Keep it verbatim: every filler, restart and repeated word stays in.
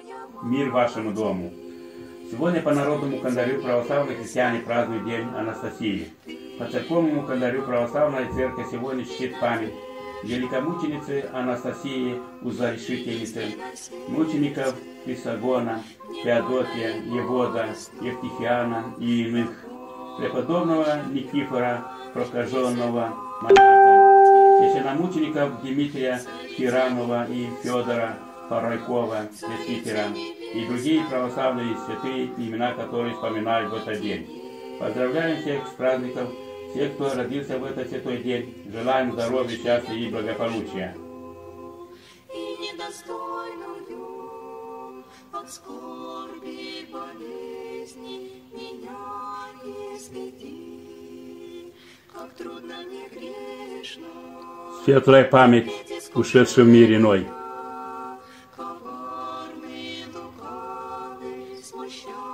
Мир вашему дому. Сегодня по народному календарю православные христиане празднуют День Анастасии. По церковному календарю православная церковь сегодня чтит память великомученицы Анастасии Узарешительницы, мучеников Писагона, Феодотия, Евода, Евтихиана и иных, преподобного Никифора, прокаженного монаха, священномучеников Дмитрия Тиранова и Федора Поройкова, пресвитера, и другие православные святые, имена которых вспоминают в этот день. Поздравляем всех с праздником, всех, кто родился в этот святой день. Желаем здоровья, счастья и благополучия. И недостойную от скорби и болезни меня изведи, как трудно мне грешно. Светлая память ушедшим в мир иной. Коварный, лукавый, смущай.